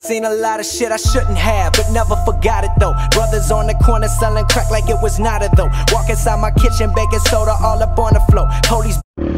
Seen a lot of shit I shouldn't have, but never forgot it though. Brothers on the corner selling crack like it was not a though. Walk inside my kitchen, baking soda all up on the floor. Police